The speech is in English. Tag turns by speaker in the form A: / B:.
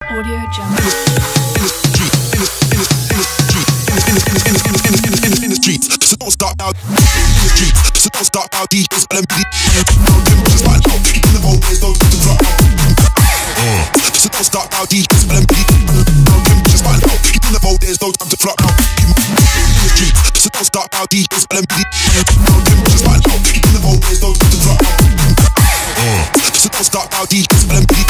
A: Audio Jungle.
B: In the streets, so don't stop now. In the streets, so don't stop now. DJs, LMP, just find out. In the road, there's no to drop. So don't stop now. DJs, LMP, just find out. In the road, there's no time to flop now. In the streets, so don't stop now. DJs, LMP, just find out. In the road, there's no time to drop. So don't stop now. DJs, LMP.